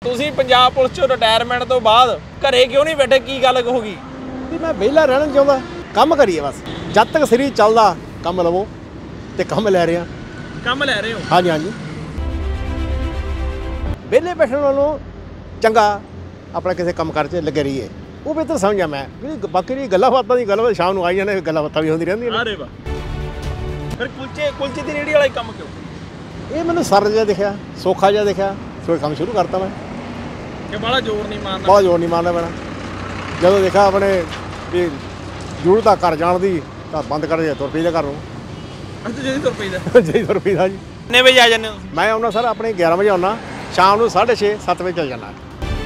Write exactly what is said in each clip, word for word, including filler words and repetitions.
ਤੁਸੀਂ ਪੰਜਾਬ ਪੁਲਿਸ ਚੋਂ ਰਿਟਾਇਰਮੈਂਟ ਤੋਂ ਬਾਅਦ ਘਰੇ ਕਿਉਂ ਨਹੀਂ ਬੈਠੇ? ਕੀ ਗੱਲ ਹੋ ਗਈ? ਵੀ ਮੈਂ ਵਿਹਲਾ ਰਹਿਣਾ ਨਹੀਂ ਚਾਹੁੰਦਾ, ਕੰਮ ਕਰੀਏ ਬਸ। ਜਦ ਤੱਕ ਸਰੀਰ ਚੱਲਦਾ ਕੰਮ ਲਵੋ ਤੇ ਕੰਮ ਲੈ ਰਹੇ ਹਾਂ। ਕੰਮ ਲੈ ਰਹੇ ਹੋ? ਹਾਂਜੀ ਹਾਂਜੀ। ਵਿਹਲੇ ਬੈਠਣ ਨਾਲੋਂ ਚੰਗਾ ਆਪਣਾ ਕਿਸੇ ਕੰਮ ਕਾਰ 'ਚ ਲੱਗੇ ਰਹੀਏ, ਉਹ ਬਿਹਤਰ ਸਮਝਿਆ ਮੈਂ। ਵੀ ਬਾਕੀ ਦੀ ਗੱਲਾਂ ਬਾਤਾਂ ਦੀ ਗੱਲ ਸ਼ਾਮ ਨੂੰ ਆਈ ਜਾਂਦੇ, ਗੱਲਾਂ ਬਾਤਾਂ ਵੀ ਹੁੰਦੀ ਰਹਿੰਦੀਆਂ ਨੇ। ਅਰੇ ਵਾਹ। ਫਿਰ ਕੁਲਚੇ ਕੁਲਚੇ ਦੀ ਰੇਹੜੀ ਵਾਲਾ ਕੰਮ ਕਿਉਂ? ਇਹ ਮੈਨੂੰ ਸਰਲ ਜਿਹਾ ਦਿਖਿਆ, ਸੌਖਾ ਜਿਹਾ ਦਿਖਿਆ, ਸੋ ਇਹ ਕੰਮ ਸ਼ੁਰੂ ਕਰਤਾ ਮੈਂ। ਕਿ ਬਾਹਲਾ ਜ਼ੋਰ ਨਹੀਂ ਮਾਰਨਾ? ਬਹੁਤ ਜ਼ੋਰ ਨਹੀਂ ਮਾਰਨਾ ਪੈਣਾ। ਜਦੋਂ ਦੇਖਿਆ ਆਪਣੇ ਵੀ ਜ਼ਰੂਰਤ ਆ ਘਰ ਜਾਣ ਦੀ ਤਾਂ ਬੰਦ ਕਰ ਦੇ, ਤੁਰ ਪਈਦਾ ਘਰ ਨੂੰ। ਅੱਛਾ ਜੀ, ਤੁਰ ਪਈਦਾ? ਜੀ ਤੁਰ ਪਈਦਾ ਜੀ। ਕਿੰਨੇ ਵਜੇ ਆ ਜਾਂਦੇ ਹੋ? ਮੈਂ ਆਉਣਾ ਸਰ ਆਪਣੇ ਗਿਆਰਾਂ ਵਜੇ ਆਉਣਾ, ਸ਼ਾਮ ਨੂੰ ਸਾਢੇ ਛੇ ਸੱਤ ਵਜੇ ਚੱਲ ਜਾਣਾ।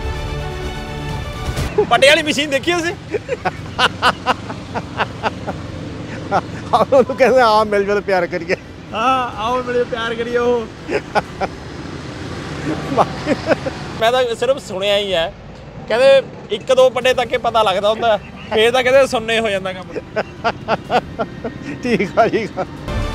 ਪੱਟੇ ਵਾਲੀ ਮਸ਼ੀਨ ਦੇਖੀ ਤੁਸੀਂ? ਉਹਨੂੰ ਕਹਿੰਦੇ ਆ ਮਿਲ ਜੁਲ ਪਿਆਰ ਕਰੀਏ। ਹਾਂ, ਆਓ ਮਿਲੇ ਪਿਆਰ ਕਰੀਏ। ਉਹ ਮੈਂ ਤਾਂ ਸਿਰਫ ਸੁਣਿਆ ਹੀ ਹੈ, ਕਹਿੰਦੇ ਇੱਕ ਦੋ ਪੱਡੇ ਤੱਕ ਹੀ ਪਤਾ ਲੱਗਦਾ ਹੁੰਦਾ, ਫੇਰ ਤਾਂ ਕਹਿੰਦੇ ਸੁਣਨੇ ਹੋ ਜਾਂਦਾ ਕੰਮ। ਠੀਕ ਆ ਠੀਕ ਆ।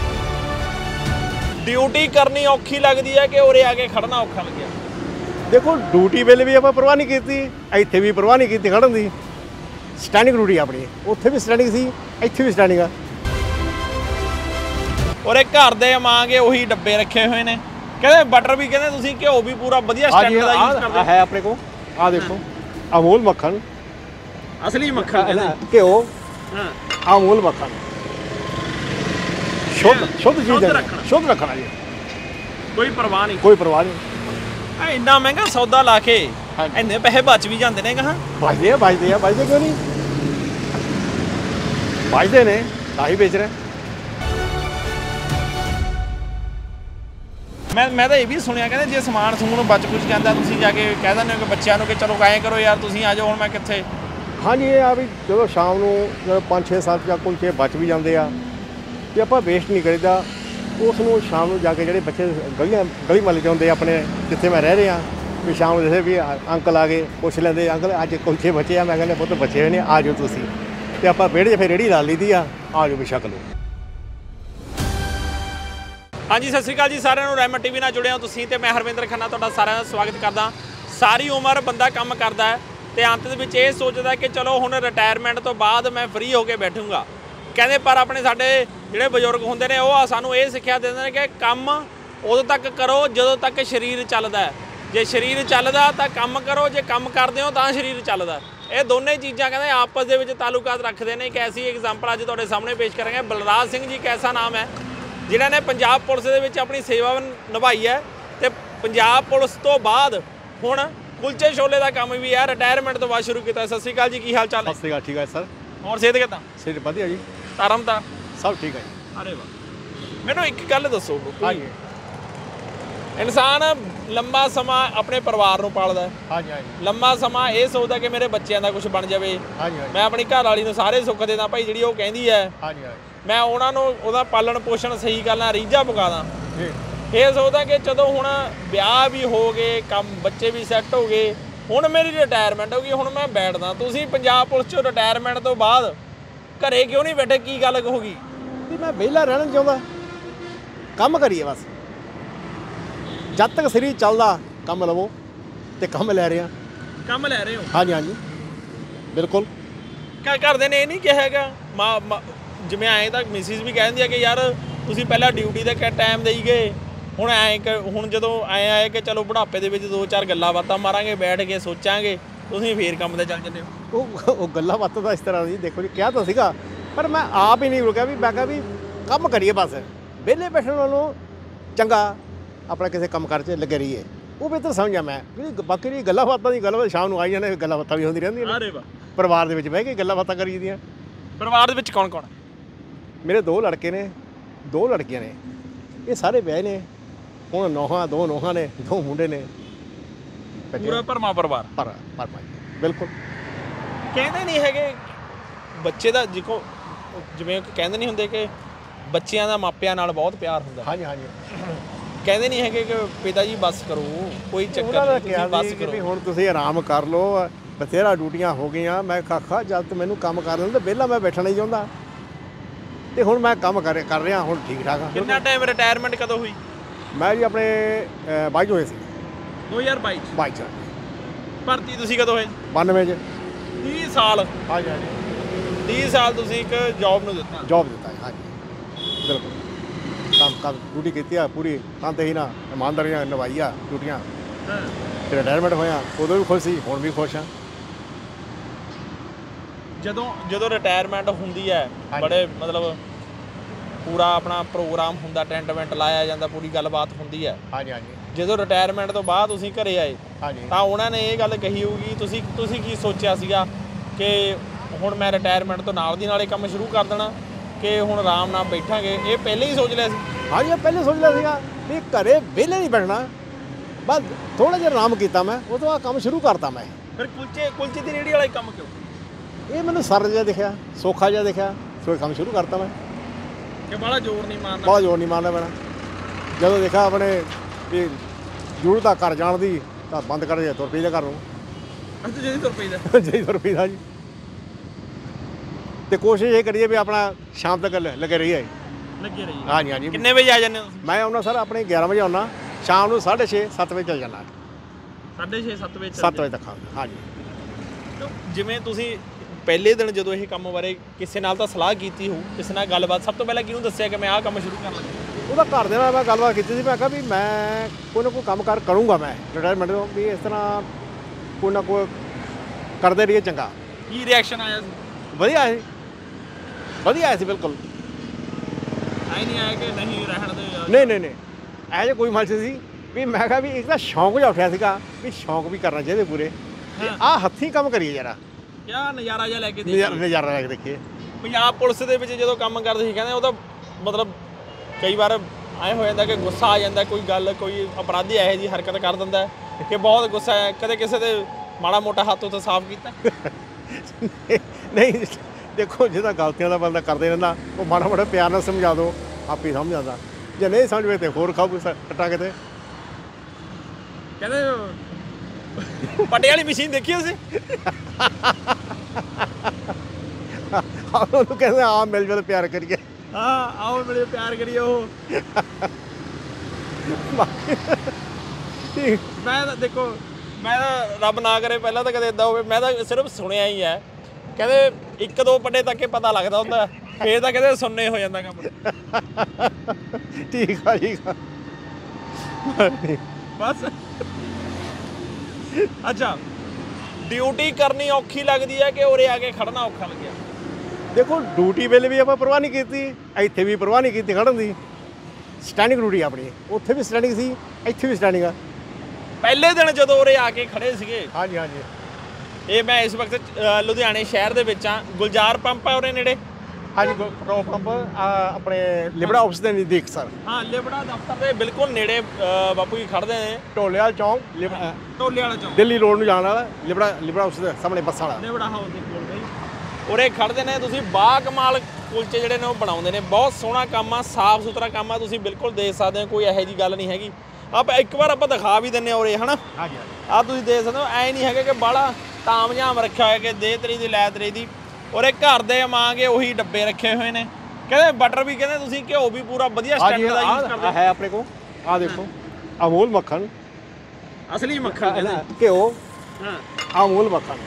ਡਿਊਟੀ ਕਰਨੀ ਔਖੀ ਲੱਗਦੀ ਹੈ ਕਿ ਉਰੇ ਆ ਕੇ ਖੜਨਾ ਔਖਾ ਲੱਗਿਆ? ਦੇਖੋ ਡਿਊਟੀ ਵੇਲੇ ਵੀ ਆਪਾਂ ਪਰਵਾਹ ਨਹੀਂ ਕੀਤੀ, ਇੱਥੇ ਵੀ ਪਰਵਾਹ ਨਹੀਂ ਕੀਤੀ ਖੜਨ ਦੀ। ਸਟੈਂਡਿੰਗ ਡਿਊਟੀ ਆਪਣੀ, ਉੱਥੇ ਵੀ ਸਟੈਂਡਿੰਗ ਸੀ, ਇੱਥੇ ਵੀ ਸਟੈਂਡਿੰਗ ਆ। ਉਰੇ ਘਰ ਦੇ ਮਾਂਗੇ ਉਹੀ ਡੱਬੇ ਰੱਖੇ ਹੋਏ ਨੇ, ਕਹਿੰਦੇ ਬਟਰ ਵੀ ਕਹਿੰਦੇ ਤੁਸੀਂ ਘਿਓ ਵੀ ਪੂਰਾ ਵਧੀਆ ਸਟੈਂਡਰਡ ਦਾ ਯੂਜ਼ ਕਰਦੇ ਹੈ ਆਪਣੇ ਕੋਲ। ਆਹ ਦੇਖੋ ਅਮੂਲ ਮੱਖਣ, ਅਸਲੀ ਮੱਖਣ ਕਹਿੰਦੇ, ਘਿਓ। ਹਾਂ, ਅਮੂਲ ਮੱਖਣ ਸ਼ੁੱਧ ਸ਼ੁੱਧ ਚੀਜ਼ ਹੈ, ਸ਼ੁੱਧ ਰੱਖਣਾ ਜੀ, ਕੋਈ ਪਰਵਾਹ ਨਹੀਂ। ਕੋਈ ਪਰਵਾਹ ਨਹੀਂ। ਇੰਨਾ ਮਹਿੰਗਾ ਸੌਦਾ ਲਾ ਕੇ ਇੰਨੇ ਪੈਸੇ ਬਚ ਵੀ ਜਾਂਦੇ ਨੇ। ਕਹਾਂ ਬਚਦੇ ਆ ਬਚਦੇ ਆ ਬਚਦੇ ਕਿਉਂ ਨਹੀਂ? ਬਚਦੇ ਨੇ ਤਾਂ ਹੀ ਵੇਚ ਰਹੇ। ਮੈਂ ਮੈਂ ਤਾਂ ਇਹ ਵੀ ਸੁਣਿਆ, ਕਹਿੰਦੇ ਜੇ ਸਮਾਨ ਸਮੂਨ ਬਚ ਕੁਝ ਜਾਂਦਾ ਤੁਸੀਂ ਜਾ ਕੇ ਕਹਿ ਦਿੰਦੇ ਹੋ ਕਿ ਬੱਚਿਆਂ ਨੂੰ ਕਿ ਚਲੋ ਐਂ ਕਰੋ ਯਾਰ ਤੁਸੀਂ ਆ ਜਾਓ, ਹੁਣ ਮੈਂ ਕਿੱਥੇ। ਹਾਂਜੀ, ਇਹ ਆ ਵੀ ਜਦੋਂ ਸ਼ਾਮ ਨੂੰ ਜਦੋਂ ਪੰਜ ਛੇ ਸੱਤ ਜਾਂ ਕੁਲਚੇ ਬਚ ਵੀ ਜਾਂਦੇ ਆ ਤੇ ਆਪਾਂ ਵੇਸਟ ਨਹੀਂ ਕਰੀਦਾ। ਉਸ ਨੂੰ ਸ਼ਾਮ ਨੂੰ ਜਾ ਕੇ ਜਿਹੜੇ ਬੱਚੇ ਗਲੀਆਂ ਗਲੀ ਮਹੱਲੇ 'ਚ ਹੁੰਦੇ ਆਪਣੇ, ਜਿੱਥੇ ਮੈਂ ਰਹਿ ਰਿਹਾ, ਵੀ ਸ਼ਾਮ ਨੂੰ ਜਿਵੇਂ ਵੀ ਅੰਕਲ ਆ ਗਏ ਪੁੱਛ ਲੈਂਦੇ, ਅੰਕਲ ਅੱਜ ਕੁਲਚੇ ਬਚੇ ਆ? ਮੈਂ ਕਹਿੰਦਾ ਪੁੱਤ ਬਚੇ ਹੋਏ ਨੇ, ਆ ਜਾਓ ਤੁਸੀਂ। ਅਤੇ ਆਪਾਂ ਵਿਹੜੇ 'ਚ ਫਿਰ ਰੇਹੜੀ ਲਾ ਲਈ ਦੀ ਆ, ਆ ਜਾਓ ਵੀ ਛਕ ਲਓ। ਹਾਂਜੀ, ਸਤਿ ਸ਼੍ਰੀ ਅਕਾਲ ਜੀ ਸਾਰਿਆਂ ਨੂੰ। ਰਹਿਮਤ ਟੀਵੀ ਨਾਲ ਜੁੜੇ ਹੋ ਤੁਸੀਂ ਤੇ ਮੈਂ ਹਰਵਿੰਦਰ ਖੰਨਾ ਤੁਹਾਡਾ ਸਾਰਿਆਂ ਦਾ ਸਵਾਗਤ ਕਰਦਾ। ਸਾਰੀ ਉਮਰ ਬੰਦਾ ਕੰਮ ਕਰਦਾ ਹੈ ਤੇ ਅੰਤ ਦੇ ਵਿੱਚ ਇਹ ਸੋਚਦਾ ਕਿ ਚਲੋ ਹੁਣ ਰਿਟਾਇਰਮੈਂਟ ਤੋਂ ਬਾਅਦ ਮੈਂ ਫ੍ਰੀ ਹੋ ਕੇ ਬੈਠੂੰਗਾ। ਕਹਿੰਦੇ ਪਰ ਆਪਣੇ ਸਾਡੇ ਜਿਹੜੇ ਬਜ਼ੁਰਗ ਹੁੰਦੇ ਨੇ ਉਹ ਸਾਨੂੰ ਇਹ ਸਿੱਖਿਆ ਦਿੰਦੇ ਨੇ ਕਿ ਕੰਮ ਉਦੋਂ ਤੱਕ ਕਰੋ ਜਦੋਂ ਤੱਕ ਸਰੀਰ ਚੱਲਦਾ ਹੈ। ਜੇ ਸਰੀਰ ਚੱਲਦਾ ਤਾਂ ਕੰਮ ਕਰੋ, ਜੇ ਕੰਮ ਕਰਦੇ ਹੋ ਤਾਂ ਸਰੀਰ ਚੱਲਦਾ। ਇਹ ਦੋਨੇ ਚੀਜ਼ਾਂ ਕਹਿੰਦੇ ਆਪਸ ਦੇ ਵਿੱਚ ਤਾਲੁਕਾਤ ਰੱਖਦੇ ਨੇ। ਇੱਕ ਐਸੀ ਐਗਜ਼ਾਮਪਲ ਅੱਜ ਤੁਹਾਡੇ ਸਾਹਮਣੇ ਪੇਸ਼ ਕਰਾਂਗੇ। ਬਲਰਾਜ ਸਿੰਘ ਜੀ ਇੱਕ ਐਸਾ ਨਾਮ ਹੈ ਜਿਨ੍ਹਾਂ ਨੇ ਪੰਜਾਬ ਪੁਲਿਸ ਦੇ ਵਿੱਚ ਆਪਣੀ ਸੇਵਾ ਨਿਭਾਈ ਹੈ ਤੇ ਪੰਜਾਬ ਪੁਲਿਸ ਤੋਂ ਬਾਅਦ ਹੁਣ ਕੁਲਚੇ ਛੋਲੇ ਦਾ ਕੰਮ ਵੀ ਹੈ ਰਿਟਾਇਰਮੈਂਟ ਤੋਂ ਬਾਅਦ ਸ਼ੁਰੂ ਕੀਤਾ। ਸਤਿ ਸ਼੍ਰੀ ਅਕਾਲ ਜੀ, ਕੀ ਹਾਲ ਚਾਲ ਹੈ? ਸਤਿ ਸ਼੍ਰੀ ਅਕਾਲ। ਠੀਕ ਹੈ ਸਰ। ਹੋਰ ਸਿਹਤ ਕਿੱਦਾਂ? ਸਿਹਤ ਵਧੀਆ ਜੀ, ਧਰਮ ਤਾਂ ਸਭ ਠੀਕ ਹੈ ਜੀ। ਅਰੇ ਵਾਹ। ਮੈਨੂੰ ਇੱਕ ਗੱਲ ਦੱਸੋ, ਹਾਂਜੀ, ਇਨਸਾਨ ਲੰਮਾ ਸਮਾਂ ਆਪਣੇ ਪਰਿਵਾਰ ਨੂੰ ਪਾਲਦਾ ਹੈ, ਹਾਂਜੀ ਹਾਂਜੀ, ਲੰਮਾ ਸਮਾਂ ਇਹ ਸੋਚਦਾ ਕਿ ਮੇਰੇ ਬੱਚਿਆਂ ਦਾ ਕੁਝ ਬਣ ਜਾਵੇ, ਹਾਂਜੀ ਹਾਂਜੀ, ਮੈਂ ਆਪਣੀ ਘਰ ਵਾਲੀ ਨੂੰ ਸਾਰੇ ਸੁੱਖ ਦੇਦਾ ਭਾਈ, ਜਿਹੜੀ ਉਹ ਕਹਿੰਦੀ ਹੈ ਹਾਂਜੀ ਹਾਂਜੀ, ਮੈਂ ਉਹਨਾਂ ਨੂੰ ਉਹਦਾ ਪਾਲਣ ਪੋਸ਼ਣ ਸਹੀ ਕਰਨਾ, ਰੀਝਾਂ ਪਕਾ ਦਾਂ। ਜੀ। ਇਹ ਸੋਚਦਾ ਕਿ ਜਦੋਂ ਹੁਣ ਵਿਆਹ ਵੀ ਹੋ ਗਏ, ਕੰਮ ਬੱਚੇ ਵੀ ਸੈੱਟ ਹੋ ਗਏ, ਹੁਣ ਮੇਰੀ ਰਿਟਾਇਰਮੈਂਟ ਹੋ ਗਈ, ਹੁਣ ਮੈਂ ਬੈਠਦਾ। ਤੁਸੀਂ ਪੰਜਾਬ ਪੁਲਿਸ ਚੋਂ ਰਿਟਾਇਰਮੈਂਟ ਤੋਂ ਬਾਅਦ ਘਰੇ ਕਿਉਂ ਨਹੀਂ ਬੈਠੇ? ਕੀ ਗੱਲ ਹੋ ਗਈ? ਵੀ ਮੈਂ ਵਿਹਲਾ ਰਹਿਣਾ ਨਹੀਂ ਚਾਹੁੰਦਾ, ਕੰਮ ਕਰੀਏ ਬਸ। ਜਦ ਤੱਕ ਸਰੀਰ ਚੱਲਦਾ ਕੰਮ ਲਵੋ ਤੇ ਕੰਮ ਲੈ ਰਹੇ ਹਾਂ। ਕੰਮ ਲੈ ਰਹੇ ਹੋ? ਹਾਂਜੀ ਹਾਂਜੀ, ਬਿਲਕੁਲ। ਘਰ ਘਰਦੇ ਨੇ ਇਹ ਨਹੀਂ ਕਿਹਾ ਹੈਗਾ? ਮਾਂ ਜਿਵੇਂ ਐਂ ਤਾਂ ਮਿਸਿਸ ਵੀ ਕਹਿ ਦਿੰਦੀ ਆ ਕਿ ਯਾਰ ਤੁਸੀਂ ਪਹਿਲਾਂ ਡਿਊਟੀ ਦੇ ਟਾਈਮ ਦੇਈ ਗਏ, ਹੁਣ ਐਂ ਕਿ ਹੁਣ ਜਦੋਂ ਐਂ ਆਏ ਕਿ ਚਲੋ ਬੁਢਾਪੇ ਦੇ ਵਿੱਚ ਦੋ ਚਾਰ ਗੱਲਾਂ ਬਾਤਾਂ ਮਾਰਾਂਗੇ, ਬੈਠ ਕੇ ਸੋਚਾਂਗੇ, ਤੁਸੀਂ ਫੇਰ ਕੰਮ 'ਤੇ ਚੱਲ ਜਾਂਦੇ ਹੋ। ਉਹ ਉਹ ਗੱਲਾਂ ਬਾਤਾਂ ਦਾ ਇਸ ਤਰ੍ਹਾਂ ਦੀ ਦੇਖੋ ਜੀ, ਕਿਹਾ ਤਾਂ ਸੀਗਾ ਪਰ ਮੈਂ ਆਪ ਹੀ ਨਹੀਂ ਰੁਕਿਆ। ਵੀ ਮੈਂ ਕਿਹਾ ਵੀ ਕੰਮ ਕਰੀਏ ਬਸ। ਵਿਹਲੇ ਬੈਠਣ ਨਾਲੋਂ ਚੰਗਾ ਆਪਣਾ ਕਿਸੇ ਕੰਮ ਕਾਰ 'ਚ ਲੱਗੇ ਰਹੀਏ, ਉਹ ਬਿਹਤਰ ਸਮਝਿਆ ਮੈਂ। ਵੀ ਬਾਕੀ ਦੀ ਗੱਲਾਂ ਬਾਤਾਂ ਦੀ ਗੱਲ ਸ਼ਾਮ ਨੂੰ ਆਈ ਜਾਂਦੇ, ਗੱਲਾਂ ਬਾਤਾਂ ਵੀ ਹੁੰਦੀ ਰਹਿੰਦੀਆਂ ਨੇ। ਅਰੇ ਵਾਹ। ਪਰਿਵਾਰ ਦੇ ਵਿੱਚ ਬਹਿ ਕੇ ਗੱਲਾਂ ਬਾਤਾਂ ਕਰੀ ਦੀਆਂ। ਪਰਿਵਾਰ ਦੇ ਵਿੱਚ ਕੌਣ ਕੌਣ? ਮੇਰੇ ਦੋ ਲੜਕੇ ਨੇ, ਦੋ ਲੜਕੀਆਂ ਨੇ, ਇਹ ਸਾਰੇ ਵਿਆਹੇ ਨੇ। ਹੁਣ ਨੌਹਾਂ, ਦੋ ਨੌਹਾਂ ਨੇ, ਦੋ ਮੁੰਡੇ ਨੇ। ਪੂਰਾ ਭਰਮਾ ਪਰਿਵਾਰ? ਪਰ ਪਰ ਬਿਲਕੁਲ। ਕਹਿੰਦੇ ਨਹੀਂ ਹੈਗੇ ਬੱਚੇ ਦਾ ਜਿਕੋ ਜਿਵੇਂ ਕਹਿੰਦੇ ਨਹੀਂ ਹੁੰਦੇ ਕਿ ਬੱਚਿਆਂ ਦਾ ਮਾਪਿਆਂ ਨਾਲ ਬਹੁਤ ਪਿਆਰ ਹੁੰਦਾ। ਹਾਂਜੀ ਹਾਂਜੀ। ਕਹਿੰਦੇ ਨਹੀਂ ਹੈਗੇ ਕਿ ਪਿਤਾ ਜੀ ਬਸ ਕਰੋ, ਕੋਈ ਚੱਕਰ ਨਹੀਂ, ਤੁਸੀਂ ਬਸ ਕਰੋ, ਹੁਣ ਤੁਸੀਂ ਆਰਾਮ ਕਰ ਲਓ, ਬਥੇਰਾ ਡਿਊਟੀਆਂ ਹੋ ਗਈਆਂ। ਮੈਂ ਕਾਖਾ ਜਦ ਤੱਕ ਮੈਨੂੰ ਕੰਮ ਕਰ ਲੈਂਦਾ ਵਿਹਲਾ ਮੈਂ ਬੈਠਣਾ ਨਹੀਂ ਚਾਹੁੰਦਾ, ਤੇ ਹੁਣ ਮੈਂ ਕੰਮ ਕਰ ਕਰ ਰਿਹਾ, ਹੁਣ ਠੀਕ ਠਾਕ ਆ। ਕਿੰਨਾ ਟਾਈਮ ਰਿਟਾਇਰਮੈਂਟ ਕਦੋਂ ਹੋਈ? ਮੈਂ ਜੀ ਆਪਣੇ ਬਾਈ 'ਚ ਹੋਏ ਸੀ। ਦੋ ਹਜ਼ਾਰ ਬਾਈ 'ਚ? ਬਾਈ 'ਚ। ਭਰਤੀ ਤੁਸੀਂ ਕਦੋਂ ਹੋਏ? ਬਾਨਵੇਂ 'ਚ। ਤੀਹ ਸਾਲ? ਹਾਂਜੀ ਹਾਂਜੀ ਤੀਹ ਸਾਲ ਤੁਸੀਂ ਇੱਕ ਜੌਬ ਨੂੰ ਦਿੱਤਾ? ਜੌਬ ਦਿੱਤਾ ਜੀ, ਹਾਂਜੀ ਬਿਲਕੁਲ। ਕੰਮ ਕੰਮ ਡਿਊਟੀ ਕੀਤੀ ਆ ਪੂਰੀ, ਅੰਤ ਹੀ ਨਾ ਇਮਾਨਦਾਰੀਆਂ ਨਿਭਾਈ ਆ ਡਿਊਟੀਆਂ। ਹਾਂ। ਤੇ ਰਿਟਾਇਰਮੈਂਟ ਹੋਇਆ ਉਦੋਂ ਵੀ ਖੁਸ਼ ਸੀ, ਹੁਣ ਵੀ ਖੁਸ਼ ਹਾਂ। ਜਦੋਂ ਜਦੋਂ ਰਿਟਾਇਰਮੈਂਟ ਹੁੰਦੀ ਹੈ ਹਾਂਜੀ। ਬੜੇ ਮਤਲਬ ਪੂਰਾ ਆਪਣਾ ਪ੍ਰੋਗਰਾਮ ਹੁੰਦਾ, ਟੈਂਟ ਵੈਂਟ ਲਾਇਆ ਜਾਂਦਾ, ਪੂਰੀ ਗੱਲਬਾਤ ਹੁੰਦੀ ਹੈ। ਹਾਂਜੀ ਹਾਂਜੀ ਜਦੋਂ ਰਿਟਾਇਰਮੈਂਟ ਤੋਂ ਬਾਅਦ ਤੁਸੀਂ ਘਰੇ ਆਏ ਹਾਂਜੀ ਤਾਂ ਉਹਨਾਂ ਨੇ ਇਹ ਗੱਲ ਕਹੀ ਹੋਊਗੀ, ਤੁਸੀਂ ਤੁਸੀਂ ਕੀ ਸੋਚਿਆ ਸੀਗਾ ਕਿ ਹੁਣ ਮੈਂ ਰਿਟਾਇਰਮੈਂਟ ਤੋਂ ਨਾਲ ਦੀ ਨਾਲ ਇਹ ਕੰਮ ਸ਼ੁਰੂ ਕਰ ਦੇਣਾ ਕਿ ਹੁਣ ਆਰਾਮ ਨਾਲ ਬੈਠਾਂਗੇ? ਇਹ ਪਹਿਲੇ ਹੀ ਸੋਚ ਲਿਆ ਸੀ? ਹਾਂਜੀ ਇਹ ਪਹਿਲੇ ਸੋਚ ਲਿਆ ਸੀਗਾ ਵੀ ਘਰੇ ਵਿਹਲੇ ਨਹੀਂ ਬੈਠਣਾ, ਬਸ ਥੋੜ੍ਹਾ ਜਿਹਾ ਆਰਾਮ ਕੀਤਾ ਮੈਂ, ਉਹ ਤੋਂ ਬਾਅਦ ਕੰਮ ਸ਼ੁਰੂ ਕਰਤਾ ਮੈਂ। ਫਿਰ ਕੁਲਚੇ ਕੁਲਚੇ ਦੀ ਰੇਹੜੀ ਵਾਲਾ ਕੰਮ ਕਿਉਂ? ਇਹ ਮੈਨੂੰ ਸਰਲ ਜਿਹਾ ਦਿਖਿਆ, ਸੌਖਾ ਜਿਹਾ ਦਿਖਿਆ, ਸੋ ਇਹ ਕੰਮ ਸ਼ੁਰੂ ਕਰਤਾ ਮੈਂ। ਕਿ ਬਾਹਲਾ ਜ਼ੋਰ ਨਹੀਂ ਮਾਰਨਾ? ਬਹੁਤ ਜ਼ੋਰ ਨਹੀਂ ਮਾਰਨਾ ਪੈਣਾ। ਜਦੋਂ ਦੇਖਿਆ ਆਪਣੇ ਵੀ ਜ਼ਰੂਰਤ ਆ ਘਰ ਜਾਣ ਦੀ ਤਾਂ ਬੰਦ ਕਰ ਦਿਆ, ਤੁਰ ਪਈਦਾ ਘਰ ਨੂੰ। ਅੱਛਾ ਜੀ, ਤੁਰ ਪਈਦਾ? ਜੀ ਤੁਰ ਪਈਦਾ ਜੀ। ਤੇ ਕੋਸ਼ਿਸ਼ ਇਹ ਕਰੀਏ ਵੀ ਆਪਣਾ ਸ਼ਾਮ ਤੱਕ ਲ- ਲੱਗੇ ਰਹੀਏ। ਲੱਗੇ ਰਹੀਏ। ਹਾਂਜੀ ਹਾਂਜੀ ਕਿੰਨੇ ਵਜੇ ਆ ਜਾਂਦੇ ਹੋ ਤੁਸੀਂ? ਮੈਂ ਆਉਣਾ ਸਰ ਆਪਣੇ ਗਿਆਰਾਂ ਵਜੇ ਆਉਣਾ, ਸ਼ਾਮ ਨੂੰ ਸਾਢੇ ਛੇ ਸੱਤ ਵਜੇ ਚੱਲ ਜਾਣਾ। ਸਾਢੇ ਛੇ ਸੱਤ ਵਜੇ? ਸੱਤ ਵਜੇ ਤੱਕ ਆਉਂਦਾ। ਹਾਂਜੀ। ਤਾਂ ਜਿਵੇਂ ਤੁਸੀਂ ਪਹਿਲੇ ਦਿਨ ਜਦੋਂ ਇਹ ਕੰਮ ਬਾਰੇ ਕਿਸੇ ਨਾਲ ਤਾਂ ਸਲਾਹ ਕੀਤੀ ਹੋਊ, ਕਿਸੇ ਨਾਲ ਗੱਲਬਾਤ, ਸਭ ਤੋਂ ਪਹਿਲਾਂ ਕਿਹਨੂੰ ਦੱਸਿਆ ਕਿ ਮੈਂ ਆਹ ਕੰਮ ਸ਼ੁਰੂ ਕਰਨ ਲੱਗਾ? ਉਹਦਾ ਘਰ ਦੇ ਨਾਲ ਮੈਂ ਗੱਲਬਾਤ ਕੀਤੀ ਸੀ, ਮੈਂ ਕਿਹਾ ਵੀ ਮੈਂ ਕੋਈ ਨਾ ਕੋਈ ਕੰਮ ਕਾਰ ਕਰੂੰਗਾ ਮੈਂ ਰਿਟਾਇਰਮੈਂਟ ਤੋਂ, ਵੀ ਇਸ ਤਰ੍ਹਾਂ ਕੋਈ ਨਾ ਕੋਈ ਕਰਦੇ ਰਹੀਏ ਚੰਗਾ। ਕੀ ਰਿਐਕਸ਼ਨ ਆਇਆ ਸੀ? ਵਧੀਆ ਸੀ, ਵਧੀਆ ਆਇਆ ਸੀ ਬਿਲਕੁਲ। ਐ ਨਹੀਂ ਆਇਆ ਕਿ ਨਹੀਂ ਰਹਿਣ ਦੇ ਯਾਰ? ਨਹੀਂ ਨਹੀਂ ਨਹੀਂ ਇਹੋ ਜਿਹਾ ਕੋਈ ਮਰਜ਼ੀ ਸੀ ਵੀ ਮੈਂ ਕਿਹਾ ਵੀ ਇੱਕ ਤਾਂ ਸ਼ੌਂਕ ਜਿਹਾ ਉੱਠਿਆ ਸੀਗਾ ਵੀ ਸ਼ੌਂਕ ਵੀ ਕਰਨਾ ਚਾਹੀਦੇ ਪੂਰੇ। ਆਹ ਹੱਥੀਂ ਕੰਮ ਕਰੀਏ ਜਰਾ, ਕਿਆ ਨਜ਼ਾਰਾ ਜਿਹਾ ਲੈ ਕੇ ਨਜ਼ਾਰਾ ਦੇਖੀਏ। ਨਜ਼ਾਰਾ ਲੈ ਕੇ ਦੇਖੀਏ। ਪੰਜਾਬ ਪੁਲਿਸ ਦੇ ਵਿੱਚ ਜਦੋਂ ਕੰਮ ਕਰਦੇ ਸੀ ਕਹਿੰਦੇ ਉਹਦਾ ਮਤਲਬ ਕਈ ਵਾਰ ਐਂ ਹੋ ਜਾਂਦਾ ਕਿ ਗੁੱਸਾ ਆ ਜਾਂਦਾ, ਕੋਈ ਗੱਲ ਕੋਈ ਅਪਰਾਧੀ ਇਹੋ ਜਿਹੀ ਹਰਕਤ ਕਰ ਦਿੰਦਾ ਹੈ ਕਿ ਬਹੁਤ ਗੁੱਸਾ ਹੈ। ਕਦੇ ਕਿਸੇ ਦੇ ਮਾੜਾ ਮੋਟਾ ਹੱਥ ਉੱਤੇ ਸਾਫ਼ ਕੀਤਾ? ਨਹੀਂ ਦੇਖੋ, ਜਿਹਦਾ ਗਲਤੀਆਂ ਦਾ ਬੰਦਾ ਕਰਦੇ ਰਹਿੰਦਾ, ਉਹ ਮਾੜਾ ਮਾੜਾ ਪਿਆਰ ਨਾਲ ਸਮਝਾ ਦਿਓ, ਆਪੇ ਸਮਝ ਆਉਂਦਾ। ਜੇ ਨਹੀਂ ਸਮਝਵੇ ਤੇ ਹੋਰ ਖਾਓ ਕੱਟਾ ਕਿਤੇ। ਕਹਿੰਦੇ ਪੱਟੇ ਵਾਲੀ ਮਸ਼ੀਨ ਦੇਖੀ ਤੁਸੀਂ? ਉਹਨੂੰ ਕਹਿੰਦੇ ਆ ਮਿਲ ਜੁਲ ਪਿਆਰ ਕਰੀਏ। ਹਾਂ, ਆਓ ਮਿਲੇ ਪਿਆਰ ਕਰੀਏ। ਉਹ ਮੈਂ ਤਾਂ ਦੇਖੋ, ਮੈਂ ਤਾਂ ਰੱਬ ਨਾ ਕਰੇ ਪਹਿਲਾਂ ਤਾਂ ਕਦੇ ਇਦਾਂ ਹੋਵੇ, ਮੈਂ ਤਾਂ ਸਿਰਫ ਸੁਣਿਆ ਹੀ ਹੈ। ਕਹਿੰਦੇ ਇੱਕ ਦੋ ਪੱਟੇ ਤੱਕ ਹੀ ਪਤਾ ਲੱਗਦਾ ਹੁੰਦਾ, ਫੇਰ ਤਾਂ ਕਹਿੰਦੇ ਸੁਣਨੇ ਹੋ ਜਾਂਦਾ ਕੰਮ। ਠੀਕ ਆ ਠੀਕ ਆ ਬਸ। ਅੱਛਾ, ਡਿਊਟੀ ਕਰਨੀ ਔਖੀ ਲੱਗਦੀ ਹੈ ਕਿ ਉਰੇ ਆ ਕੇ ਖੜਨਾ ਔਖਾ ਲੱਗਿਆ? ਦੇਖੋ, ਡਿਊਟੀ ਵੇਲੇ ਵੀ ਆਪਾਂ ਪਰਵਾਹ ਨਹੀਂ ਕੀਤੀ, ਇੱਥੇ ਵੀ ਪਰਵਾਹ ਨਹੀਂ ਕੀਤੀ ਖੜਨ ਦੀ। ਸਟੈਂਡਿੰਗ ਡਿਊਟੀ ਆਪਣੀ, ਉੱਥੇ ਵੀ ਸਟੈਂਡਿੰਗ ਸੀ, ਇੱਥੇ ਵੀ ਸਟੈਂਡਿੰਗ ਆ। ਪਹਿਲੇ ਦਿਨ ਜਦੋਂ ਉਰੇ ਆ ਕੇ ਖੜੇ ਸੀਗੇ, ਹਾਂਜੀ ਹਾਂਜੀ ਇਹ ਮੈਂ ਇਸ ਵਕਤ ਅ, ਲੁਧਿਆਣੇ ਸ਼ਹਿਰ ਦੇ ਵਿੱਚ ਆ। ਗੁਲਜ਼ਾਰ ਪੰਪ ਆ ਉਰੇ ਨੇੜੇ? ਹਾਂਜੀ ਪੈਟਰੋਲ ਪੰਪ ਆਪਣੇ ਲਿਬੜਾ ਆਫਿਸ ਦੇ ਨਜ਼ਦੀਕ ਸਰ। ਹਾਂ, ਲਿਬੜਾ ਦਫ਼ਤਰ ਦੇ ਬਿਲਕੁਲ ਨੇੜੇ ਅ, ਬਾਪੂ ਜੀ ਖੜਦੇ ਨੇ। ਢੋਲੇਵਾਲ ਚੌਂਕ ਲਿਬੜਾ ਢੋਲੇ ਵਾਲਾ ਚੌਂਕ, ਦਿੱਲੀ ਰੋਡ ਨੂੰ ਜਾਣ ਵਾਲਾ ਲਿਬੜਾ ਲਿਬੜਾ ਆਫਿਸ ਦੇ ਸਾਹਮਣੇ ਬੱਸ ਵਾਲਾ। ਲਿਬੜਾ ਹਾਊਸ ਦੇ ਕੋਲ ਬਈ ਉਰੇ ਖੜਦੇ ਨੇ। ਤੁਸੀਂ ਬਾ ਕਮਾਲ ਕੁਲਚੇ ਜਿਹੜੇ ਨੇ ਉਹ ਬਣਾਉਂਦੇ ਨੇ, ਬਹੁਤ ਸੋਹਣਾ ਕੰਮ ਆ, ਸਾਫ਼ ਸੁਥਰਾ ਕੰਮ ਆ, ਤੁਸੀਂ ਬਿਲਕੁਲ ਦੇਖ ਸਕਦੇ ਹੋ, ਕੋਈ ਇਹੋ ਜਿਹੀ ਗੱਲ ਨਹੀਂ ਹੈਗੀ। ਆਪਾਂ ਇੱਕ ਵਾਰ ਆਪਾਂ ਦਿਖਾ ਵੀ ਦਿੰਨੇ ਆ ਉਰੇ, ਹਨਾ? ਹਾਂਜੀ ਆ ਤੁਸੀਂ ਦੇਖ ਸਕਦੇ ਹੋ, ਐ ਨਹੀਂ ਹੈਗਾ ਕਿ ਬਾਹਲਾ ਤਾਮ ਝਾਮ ਰੱਖਿਆ ਹੋਇਆ ਕਿ ਦੇ ਤਰੀ ਦੀ ਲੈ ਤਰੀ ਦੀ। ਉਰੇ ਘਰ ਦੇ ਮਾਂਗੇ ਉਹੀ ਡੱਬੇ ਰੱਖੇ ਹੋਏ ਨੇ। ਕਹਿੰਦੇ ਬਟਰ ਵੀ, ਕਹਿੰਦੇ ਤੁਸੀਂ ਘਿਓ ਵੀ ਪੂਰਾ ਵਧੀਆ ਸਟੈਂਡਰਡ ਦਾ ਯੂਜ਼ ਕਰਦੇ ਹੋ। ਹੈ ਆਪਣੇ ਕੋਲ, ਆ ਦੇਖੋ ਅਮੂਲ ਮੱਖਣ, ਅਸਲੀ ਮੱਖਣ ਕਹਿੰਦੇ। ਘਿਓ ਹਾਂ, ਅਮੂਲ ਮੱਖਣ,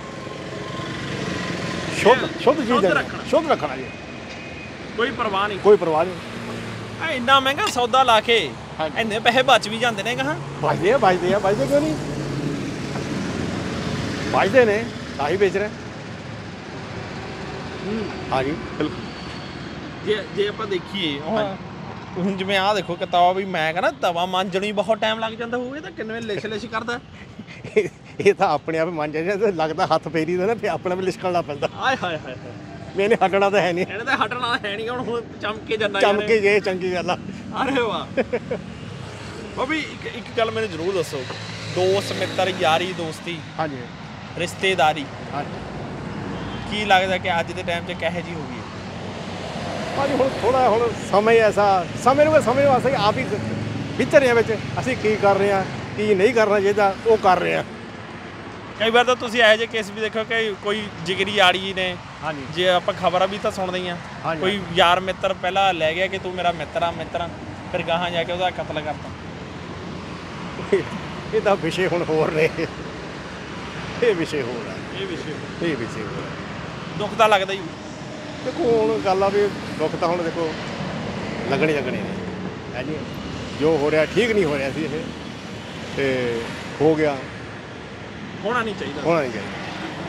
ਸ਼ੁੱਧ ਸ਼ੁੱਧ ਚੀਜ਼ ਸ਼ੁੱਧ ਹੈ, ਰੱਖਣਾ। ਸ਼ੁੱਧ ਰੱਖਣਾ ਜੀ, ਕੋਈ ਪਰਵਾਹ ਨਹੀਂ। ਕੋਈ ਪਰਵਾਹ ਨਹੀਂ। ਐ ਇੰਨਾ ਮਹਿੰਗਾ ਸੌਦਾ ਲਾ ਕੇ ਹਾਂਜੀ। ਇੰਨੇ ਪੈਸੇ ਬਚ ਵੀ ਜਾਂਦੇ ਨੇ ਕਹਾਂ। ਬਚਦੇ ਆ ਬਚਦੇ ਆ ਬਚਦੇ ਕਿਉਂ ਨਹੀਂ, ਬਚਦੇ ਨੇ ਤਾਂ ਹੀ ਵੇਚ ਰਹੇ। ਹਾਂਜੀ ਬਿਲਕੁਲ। ਜੇ ਜੇ ਆਪਾਂ ਦੇਖੀਏ ਹੁਣ ਹੁਣ ਜਿਵੇਂ ਆਹ ਦੇਖੋ ਕਿਤਾਬ ਵੀ, ਮੈਂ ਕਹਿੰਦਾ ਤਵਾ ਮਾਂਜਣ ਨੂੰ ਬਹੁਤ ਟਾਈਮ ਲੱਗ ਜਾਂਦਾ ਹੋਊ। ਇਹ ਤਾਂ ਕਿੰਨੇ ਲਿਸ਼ ਲਿਸ਼ ਕਰਦਾ। ਇਹ ਤਾਂ ਆਪਣੇ ਆਪ ਮੰਨ ਜਾਂਦੇ ਤੇ ਲੱਗਦਾ ਹੱਥ ਫੇਰੀ ਦਾ ਨਾ, ਫਿਰ ਆਪਣੇ ਆਪ ਲਿਸ਼ਕਣ ਲੱਗ ਪੈਂਦਾ। ਆਏ ਹਾਏ ਹਾਏ ਹਾਏ, ਮੈਨੇ ਹਟਣਾ ਤਾਂ ਹੈ ਨਹੀਂ, ਇਹਨੇ ਤਾਂ ਹਟਣਾ ਹੈ ਨਹੀਂ। ਹੁਣ ਹੁਣ ਚਮਕੇ ਜਾਂਦਾ ਚਮਕੇ ਜੇ ਚੰਗੀ ਗੱਲ ਆ। ਅਰੇ ਵਾਹ। ਉਹ ਵੀ ਇੱਕ ਇੱਕ ਗੱਲ ਮੈਨੂੰ ਜ਼ਰੂਰ ਦੱਸੋ, ਦੋਸਤ ਮਿੱਤਰ ਯਾਰੀ ਦੋਸਤੀ ਹਾਂਜੀ ਰਿਸ਼ਤੇਦਾਰੀ ਹਾਂਜੀ ਕੀ ਲੱਗਦਾ ਕਿ ਅੱਜ ਦੇ ਟਾਈਮ 'ਚ ਕਿਹੋ ਜਿਹੀ ਹੋ ਗਈ? ਭਾਜੀ ਹੁਣ ਥੋੜਾ ਹੁਣ ਸਮੇਂ ਐਸਾ, ਸਮੇਂ ਨੂੰ ਸਮੇਂ ਵਾਸਤੇ ਆਪ ਹੀ ਵਿਚਰ ਰਹੇ ਵਿੱਚ, ਅਸੀਂ ਕੀ ਕਰ ਰਹੇ ਹਾਂ, ਕੀ ਨਹੀਂ ਕਰਨਾ ਚਾਹੀਦਾ, ਉਹ ਕਰ ਰਹੇ ਹਾਂ। ਕਈ ਵਾਰ ਤਾਂ ਤੁਸੀਂ ਇਹੋ ਜਿਹੇ ਕੇਸ ਵੀ ਦੇਖੋ ਕਿ ਕੋਈ ਜਿਗਰੀ ਯਾਰੀ ਨੇ, ਹਾਂਜੀ ਜੇ ਆਪਾਂ ਖਬਰਾਂ ਵੀ ਤਾਂ ਸੁਣਦੇ ਹੀ ਆ, ਹਾਂਜੀ। ਕੋਈ ਯਾਰ ਮਿੱਤਰ ਪਹਿਲਾਂ ਲੈ ਗਿਆ ਕਿ ਤੂੰ ਮੇਰਾ ਮਿੱਤਰ ਆ ਮਿੱਤਰ ਆ, ਫਿਰ ਗਾਹਾਂ ਜਾ ਕੇ ਉਹਦਾ ਕਤਲ ਕਰਤਾ। ਇਹ ਤਾਂ ਵਿਸ਼ੇ ਹੁਣ ਹੋਰ ਨੇ। ਇਹ ਵਿਸ਼ੇ ਹੋਰ ਹੈ, ਇਹ ਵਿਸ਼ੇ ਇਹ ਵਿਸ਼ੇ ਹੋਰ ਹੈ। ਦੁੱਖ ਤਾਂ ਲੱਗਦਾ ਹੀ। ਦੇਖੋ ਹੁਣ ਗੱਲ ਆ ਵੀ ਦੁੱਖ ਤਾਂ ਹੁਣ ਦੇਖੋ ਲੱਗਣੇ ਲੱਗਣੇ ਨੇ ਹੈ ਜੀ। ਜੋ ਹੋ ਰਿਹਾ ਠੀਕ ਨਹੀਂ ਹੋ ਰਿਹਾ ਸੀ, ਇਹ ਤੇ ਹੋ ਗਿਆ, ਹੋਣਾ ਨਹੀਂ ਚਾਹੀਦਾ, ਹੋਣਾ ਨਹੀਂ ਚਾਹੀਦਾ।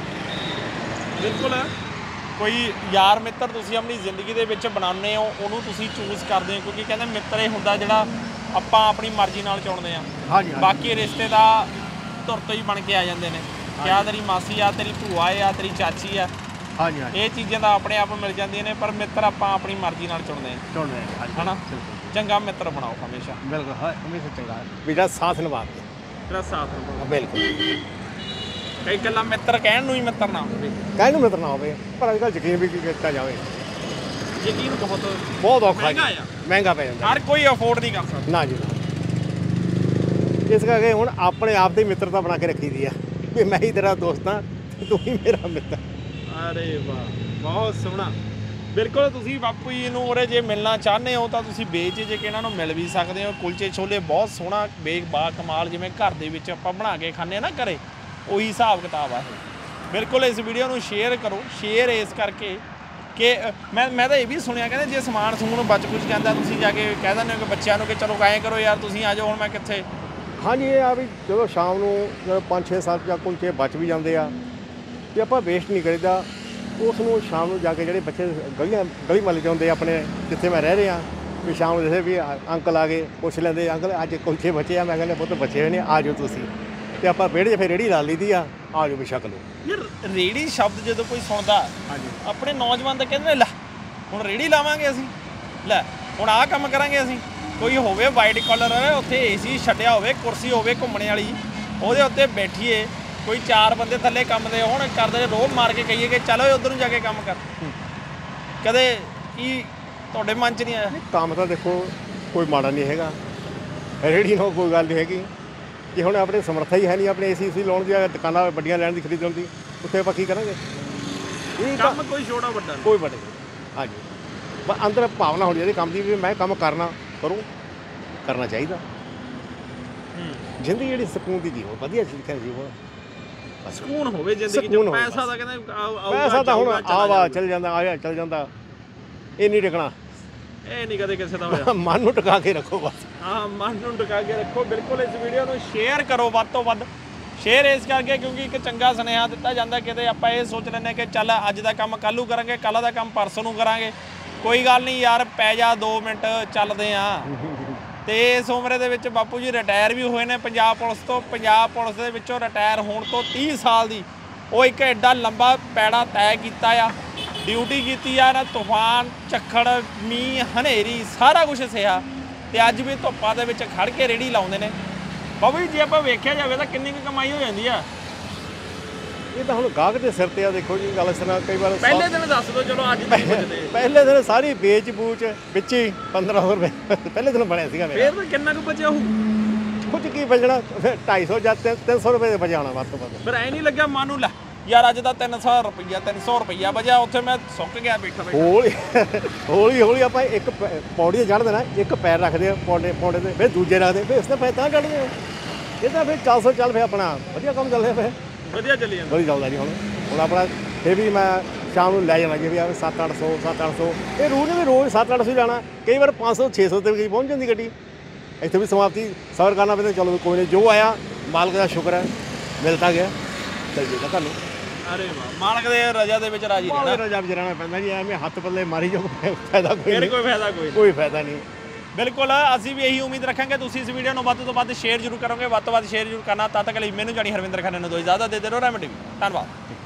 ਬਿਲਕੁਲ। ਕੋਈ ਯਾਰ ਮਿੱਤਰ ਤੁਸੀਂ ਆਪਣੀ ਜ਼ਿੰਦਗੀ ਦੇ ਵਿੱਚ ਬਣਾਉਂਦੇ ਹੋ, ਉਹਨੂੰ ਤੁਸੀਂ ਚੂਜ਼ ਕਰਦੇ ਹੋ, ਕਿਉਂਕਿ ਕਹਿੰਦੇ ਮਿੱਤਰ ਇਹ ਹੁੰਦਾ ਜਿਹੜਾ ਆਪਾਂ ਆਪਣੀ ਮਰਜ਼ੀ ਨਾਲ ਚੁਣਦੇ ਆ। ਹਾਂਜੀ ਬਾਕੀ ਰਿਸ਼ਤੇ ਦਾ ਧੁਰ ਤੋਂ ਹੀ ਬਣ ਕੇ ਆ ਜਾਂਦੇ ਨੇ। ਕਿਆ ਤੇਰੀ ਮਾਸੀ ਆ, ਤੇਰੀ ਭੂਆ ਆ, ਤੇਰੀ ਚਾਚੀ ਆ, ਹਾਂਜੀ ਹਾਂਜੀ ਇਹ ਚੀਜ਼ਾਂ ਤਾਂ ਆਪਣੇ ਆਪ ਮਿਲ ਜਾਂਦੀਆਂ ਨੇ, ਪਰ ਮਿੱਤਰ ਆਪਾਂ ਆਪਣੀ ਮਰਜ਼ੀ ਨਾਲ ਚੁਣਦੇ ਆ। ਚੁਣਦੇ ਹਾਂ ਹਨਾ, ਚੰਗਾ ਮਿੱਤਰ ਬਣਾਓ ਹਮੇਸ਼ਾ। ਬਿਲਕੁਲ, ਹਾਂ ਹਮੇਸ਼ਾ ਚੰਗਾ ਵੀ ਜਿਹੜਾ ਸਾਥ ਨਿਭਾਵੇ, ਤੇਰਾ ਸਾਥ ਨਿਭਾਓ। ਬਿਲਕੁਲ। ਕਈ ਗੱਲਾਂ ਮਿੱਤਰ ਕਹਿਣ ਨੂੰ ਹੀ ਮਿੱਤਰ ਨਾ ਹੋਵੇ, ਕਹਿਣ ਨੂੰ ਮਿੱਤਰ ਨਾ ਹੋਵੇ, ਪਰ ਅੱਜ ਕੱਲ੍ਹ ਯਕੀਨ ਵੀ ਕੀ ਕੀਤਾ ਜਾਵੇ, ਯਕੀਨ ਬਹੁਤ ਬਹੁਤ ਔਖਾ ਮਹਿੰਗਾ ਜੀ, ਆ, ਮਹਿੰਗਾ ਪੈ ਜਾਂਦਾ ਹਰ ਕੋਈ ਅਫੋਰਡ ਨਹੀਂ ਕਰ ਸਕਦਾ। ਨਾ ਜੀ ਨਾ। ਇਸ ਕਰਕੇ ਹੁਣ ਆਪਣੇ ਆਪ ਦੀ ਮਿੱਤਰਤਾ ਬਣਾ ਕੇ ਰੱਖੀ ਦੀ ਆ ਵੀ ਮੈਂ ਹੀ ਤੇਰਾ ਦੋਸਤ ਹਾਂ, ਤੂੰ ਹੀ ਮੇਰਾ ਮਿੱਤਰ। ਅਰੇ ਵਾਹ, ਬਹੁਤ ਸੋਹਣਾ। ਬਿਲਕੁਲ, ਤੁਸੀਂ ਬਾਪੂ ਜੀ ਨੂੰ ਉਰੇ ਜੇ ਮਿਲਣਾ ਚਾਹੁੰਦੇ ਹੋ ਤਾਂ ਤੁਸੀਂ ਬੇਚ ਜੇ ਕਿ ਇਹਨਾਂ ਨੂੰ ਮਿਲ ਵੀ ਸਕਦੇ ਹੋ। ਕੁਲਚੇ ਛੋਲੇ ਬਹੁਤ ਸੋਹਣਾ, ਬੇਕ ਬਾ ਕਮਾਲ, ਜਿਵੇਂ ਘਰ ਦੇ ਵਿੱਚ ਆਪਾਂ ਬਣਾ ਕੇ ਖਾਂਦੇ ਆ ਨਾ ਘਰੇ, ਉਹੀ ਹਿਸਾਬ ਕਿਤਾਬ ਆ ਇਹ। ਬਿਲਕੁਲ ਇਸ ਵੀਡੀਓ ਨੂੰ ਸ਼ੇਅਰ ਕਰੋ, ਸ਼ੇਅਰ ਇਸ ਕਰਕੇ ਕਿ ਮੈਂ ਮੈਂ ਤਾਂ ਇਹ ਵੀ ਸੁਣਿਆ ਕਹਿੰਦੇ ਜੇ ਸਮਾਨ ਸਮੂਨ ਬਚ ਕੁਝ ਜਾਂਦਾ ਤੁਸੀਂ ਜਾ ਕੇ ਕਹਿ ਦਿੰਦੇ ਹੋ ਕਿ ਬੱਚਿਆਂ ਨੂੰ ਕਿ ਚਲੋ ਐਂ ਕਰੋ ਯਾਰ ਤੁਸੀਂ ਆ ਜਾਓ, ਹੁਣ ਮੈਂ ਕਿੱਥੇ। ਹਾਂਜੀ, ਇਹ ਆ ਵੀ ਜਦੋਂ ਸ਼ਾਮ ਨੂੰ ਜਦੋਂ ਪੰਜ ਛੇ ਸੱਤ ਜਾਂ ਕੁਲਚੇ ਬਚ ਵੀ ਜਾਂਦੇ ਆ ਤੇ ਆਪਾਂ ਵੇਸਟ ਨਹੀਂ ਕਰੀਦਾ। ਉਸ ਨੂੰ ਸ਼ਾਮ ਨੂੰ ਜਾ ਕੇ ਜਿਹੜੇ ਬੱਚੇ ਗਲੀਆਂ ਗਲੀ ਮਹੱਲੇ 'ਚ ਹੁੰਦੇ ਆਪਣੇ, ਜਿੱਥੇ ਮੈਂ ਰਹਿ ਰਿਹਾ, ਵੀ ਸ਼ਾਮ ਨੂੰ ਜਿਵੇਂ ਵੀ ਅੰਕਲ ਆ ਗਏ ਪੁੱਛ ਲੈਂਦੇ, ਅੰਕਲ ਅੱਜ ਕੁਲਚੇ ਬਚੇ ਆ, ਮੈਂ ਕਹਿੰਦਾ ਪੁੱਤ ਬਚੇ ਹੋਏ ਨੇ, ਆ ਜਾਓ ਤੁਸੀਂ। ਤੇ ਆਪਾਂ ਵਿਹੜੇ 'ਚ ਫਿਰ ਰੇਹੜੀ ਲਾ ਲਈ ਦੀ ਆ, ਆ ਜਾਓ ਵੀ ਛਕ ਲਓ। ਯਾਰ ਰੇਹੜੀ ਸ਼ਬਦ ਜਦੋਂ ਕੋਈ ਸੁਣਦਾ, ਹਾਂਜੀ, ਆਪਣੇ ਨੌਜਵਾਨ ਤਾਂ ਕਹਿੰਦੇ ਲੈ ਹੁਣ ਰੇਹੜੀ ਲਾਵਾਂਗੇ ਅਸੀਂ, ਲੈ ਹੁਣ ਆਹ ਕੰਮ ਕਰਾਂਗੇ ਅਸੀਂ। ਕੋਈ ਹੋਵੇ ਵਾਈਟ ਕਾਲਰ, ਉੱਥੇ ਏਸੀ ਛੱਡਿਆ ਹੋਵੇ, ਕੁਰਸੀ ਹੋਵੇ ਘੁੰਮਣੇ ਵਾਲੀ, ਉਹਦੇ ਉੱਤੇ ਬੈਠੀਏ, ਕੋਈ ਚਾਰ ਬੰਦੇ ਥੱਲੇ ਕੰਮ ਦੇ ਹੋਣ, ਕਰਦੇ ਰੋਬ ਮਾਰ ਕੇ ਕਹੀਏ ਕਿ ਚਲੋ ਉੱਧਰ ਨੂੰ ਜਾ ਕੇ ਕੰਮ ਕਰ। ਕਦੇ ਕੀ ਤੁਹਾਡੇ ਮਨ 'ਚ ਨਹੀਂ ਆਇਆ? ਕੰਮ ਤਾਂ ਦੇਖੋ ਕੋਈ ਮਾੜਾ ਨਹੀਂ ਹੈਗਾ, ਰੇਹੜੀ ਨਾਲ ਕੋਈ ਗੱਲ ਨਹੀਂ ਹੈਗੀ। ਜੇ ਹੁਣ ਆਪਣੇ ਸਮਰੱਥਾ ਹੀ ਹੈ ਨਹੀਂ ਆਪਣੇ ਏਸੀ ਸੀ ਲਾਉਣ ਦੀ, ਦੁਕਾਨਾਂ ਵੱਡੀਆਂ ਲੈਣ ਦੀ, ਖਰੀਦਣ ਦੀ, ਉੱਥੇ ਆਪਾਂ ਕੀ ਕਰਾਂਗੇ? ਇਹ ਕੰਮ ਕੋਈ ਛੋਟਾ ਵੱਡਾ ਕੋਈ ਵੱਡੇ, ਹਾਂਜੀ, ਬਸ ਅੰਦਰ ਭਾਵਨਾ ਹੋਣੀ ਚਾਹੀਦੀ ਕੰਮ ਦੀ ਵੀ ਮੈਂ ਕੰਮ ਕਰਨਾ, ਕਰੂੰ, ਕਰਨਾ ਚਾਹੀਦਾ। ਜ਼ਿੰਦਗੀ ਜਿਹੜੀ ਸਕੂਨ ਦੀ ਜੀਵੋ, ਵਧੀਆ ਲਿਖਿਆ ਜੀਵੋ, ਸਕੂਨ ਹੋਵੇ ਜ਼ਿੰਦਗੀ 'ਚ। ਪੈਸਾ ਤਾਂ ਕਹਿੰਦੇ ਪੈਸਾ ਤਾਂ ਹੁਣ ਆਵਾ ਚੱਲ ਜਾਂਦਾ, ਆਇਆ ਚੱਲ ਜਾਂਦਾ, ਇਹ ਨਹੀਂ ਟਿਕਣਾ। ਇਹ ਨਹੀਂ ਕਦੇ ਕਿਸੇ ਦਾ ਹੋਇਆ। ਮਨ ਨੂੰ ਟਿਕਾ ਕੇ ਰੱਖੋ ਬਸ। ਹਾਂ, ਮਨ ਨੂੰ ਟਿਕਾ ਕੇ ਰੱਖੋ। ਬਿਲਕੁਲ, ਇਸ ਵੀਡੀਓ ਨੂੰ ਸ਼ੇਅਰ ਕਰੋ ਵੱਧ ਤੋਂ ਵੱਧ। ਸ਼ੇਅਰ ਇਸ ਕਰਕੇ ਕਿਉਂਕਿ ਇੱਕ ਚੰਗਾ ਸੁਨੇਹਾ ਦਿੱਤਾ ਜਾਂਦਾ। ਕਿਤੇ ਆਪਾਂ ਇਹ ਸੋਚ ਲੈਂਦੇ ਕਿ ਚੱਲ ਅੱਜ ਦਾ ਕੰਮ ਕੱਲ੍ਹ ਨੂੰ ਕਰਾਂਗੇ, ਕੱਲ੍ਹ ਦਾ ਕੰਮ ਪਰਸੋਂ ਨੂੰ ਕਰਾਂਗੇ। ਕੋਈ ਗੱਲ ਨਹੀਂ ਯਾਰ, ਪੈ ਜਾ ਦੋ ਮਿੰਟ, ਚੱਲਦੇ ਆ। ਤੇ ਇਸ ਉਮਰੇ ਦੇ ਵਿੱਚ ਬਾਪੂ ਜੀ ਰਿਟਾਇਰ ਵੀ ਹੋਏ ਨੇ ਪੰਜਾਬ ਪੁਲਿਸ ਤੋਂ। ਪੰਜਾਬ ਪੁਲਿਸ ਦੇ ਵਿੱਚੋਂ ਰਿਟਾਇਰ ਹੋਣ ਤੋਂ ਤੀਹ ਸਾਲ ਦੀ ਉਹ ਇੱਕ ਐਡਾ ਲੰਬਾ ਪੈੜਾ ਤੈਅ ਕੀਤਾ ਆ, ਡਿਊਟੀ ਕੀਤੀ ਆ ਨਾ, ਤੂਫਾਨ, ਝੱਖੜ, ਮੀਂਹ, ਹਨੇਰੀ, ਸਾਰਾ ਕੁਝ ਸਹਿਆ, ਤੇ ਅੱਜ ਵੀ ਧੁੱਪਾਂ ਦੇ ਵਿੱਚ ਖੜ ਕੇ ਰੇਹੜੀ ਲਾਉਂਦੇ ਨੇ। ਬਾਬੂ ਜੀ ਜੇ ਆਪਾਂ ਵੇਖਿਆ ਜਾਵੇ ਤਾਂ ਕਿੰਨੀ ਕੁ ਕਮਾਈ ਹੋ ਜਾਂਦੀ ਆ? ਇਹ ਤਾਂ ਹੁਣ ਗਾਹਕ ਦੇ ਸਿਰ ਤੇ ਆ। ਦੇਖੋ ਜੀ ਗੱਲ ਇਸ ਤਰ੍ਹਾਂ, ਕਈ ਵਾਰ ਪਹਿਲੇ ਦਿਨ ਦੱਸ ਦਿਓ, ਚਲੋ ਅੱਜ ਨਹੀਂ ਪੁੱਛਦੇ। ਪਹਿਲੇ ਦਿਨ ਸਾਰੀ ਵੇਚ ਬੂਚ ਵਿੱਚ ਹੀ ਪੰਦਰਾਂ ਸੌ ਰੁਪਏ ਪਹਿਲੇ ਦਿਨ ਬਣਿਆ ਸੀਗਾ ਮੇਰਾ। ਫੇਰ ਤਾਂ ਕਿੰਨਾ ਕੁ ਬਚਿਆ ਹੋਊ? ਕੁਝ ਕੀ ਬਚਣਾ, ਢਾਈ ਸੌ ਜਾਂ ਤਿੰਨ ਸੌ ਰੁਪਏ ਦੇ ਬਚਾਉਣਾ ਵੱਧ ਤੋਂ ਵੱਧ। ਫਿਰ ਐ ਨਹੀਂ ਲੱਗਿਆ ਮਨ ਨੂੰ ਲੈ ਯਾਰ ਅੱਜ ਤਾਂ ਤਿੰਨ ਸੌ ਰੁਪਈਆ ਤਿੰਨ ਸੌ ਰੁਪਈਆ ਬਚਿਆ, ਉੱਥੇ ਮੈਂ ਸੁੱਕ ਗਿਆ ਬੈਠਾ ਬੈਠਾ। ਹੌਲੀ ਹੌਲੀ ਹੌਲੀ ਆਪਾਂ ਇੱਕ ਪੌੜੀ ਚੜ੍ਹ ਦੇਣਾ, ਇੱਕ ਪੈਰ ਰੱਖਦੇ ਆ ਪੌੜੇ ਪੌੜੇ ਤੇ, ਫਿਰ ਦੂਜੇ ਰੱਖਦੇ, ਫਿਰ ਇਸ ਤੇ ਫਿਰ ਤਾਂ ਚੜ੍ਹਦੇ ਆ। ਇਹ ਤਾਂ ਫਿਰ ਚਾਰ ਸੌ ਚੱਲ, ਫਿਰ ਆਪਣਾ ਵਧੀਆ ਕੰਮ ਚੱਲ ਰਿਹਾ, ਫਿਰ ਵਧੀਆ ਚੱਲੀ ਜਾਂਦਾ, ਵਧੀਆ ਚੱਲਦਾ ਜੀ। ਹੁਣ ਹੁਣ ਆਪਣਾ ਫਿਰ ਵੀ ਮੈਂ ਸ਼ਾਮ ਨੂੰ ਲੈ ਜਾਣਾ ਜੀ, ਵੀ ਆ ਸੱਤ ਅੱਠ ਸੌ ਸੱਤ ਅੱਠ ਸੌ ਇਹ ਰੋਜ਼ ਵੀ ਰੋਜ਼ ਸੱਤ ਅੱਠ ਸੌ ਜਾਣਾ, ਕਈ ਵਾਰ ਪੰਜ ਸੌ ਛੇ ਸੌ ਤੇ ਵੀ ਪਹੁੰਚ ਜਾਂਦੀ ਗੱਡੀ। ਇੱਥੇ ਵੀ ਸਮਾਪਤੀ ਸਬਰ ਕਰਨਾ ਪੈਂਦਾ। ਚਲੋ ਕੋਈ ਨਹੀਂ, ਜੋ ਆਇਆ ਮਾਲਕ ਦਾ ਸ਼ੁਕਰ ਹੈ, ਮਿਲਦਾ ਗਿਆ, ਚੱਲ ਜੇਗਾ ਤੁਹਾਨੂੰ। ਅਰੇ ਵਾਹ, ਮਾਲਕ ਦੇ ਰਜ਼ਾ ਦੇ ਵਿੱਚ ਰਾਜੀ ਰਹਿਣਾ। ਰਜ਼ਾ ਵਿੱਚ ਰਹਿਣਾ ਪੈਂਦਾ ਜੀ, ਐਵੇਂ ਹੱਥ ਪੱਲੇ ਮਾਰੀ ਜੋ ਫਾਇਦਾ ਕੋਈ ਫਿਰ ਨਹੀਂ, ਕੋਈ ਫਾਇਦਾ ਕੋਈ ਕੋਈ ਫਾਇਦਾ ਨਹੀਂ। ਬਿਲਕੁਲ, ਅਸੀਂ ਵੀ ਇਹੀ ਉਮੀਦ ਰੱਖਾਂਗੇ ਤੁਸੀਂ ਇਸ ਵੀਡੀਓ ਨੂੰ ਵੱਧ ਤੋਂ ਵੱਧ ਸ਼ੇਅਰ ਜ਼ਰੂਰ ਕਰੋਗੇ, ਵੱਧ ਤੋਂ ਵੱਧ ਸ਼ੇਅਰ ਜ਼ਰੂਰ ਕਰਨਾ। ਤਦ ਤੱਕ ਲਈ ਮੈਨੂੰ ਜਾਣੀ ਹਰਵਿੰਦਰ ਖੰਨਾ ਨੂੰ ਦੋ ਇਜਾਜ਼ਤ ਦੇ ਦਿਓ। ਰੈਮਾ ਟੀਵੀ ਧੰਨਵਾਦ।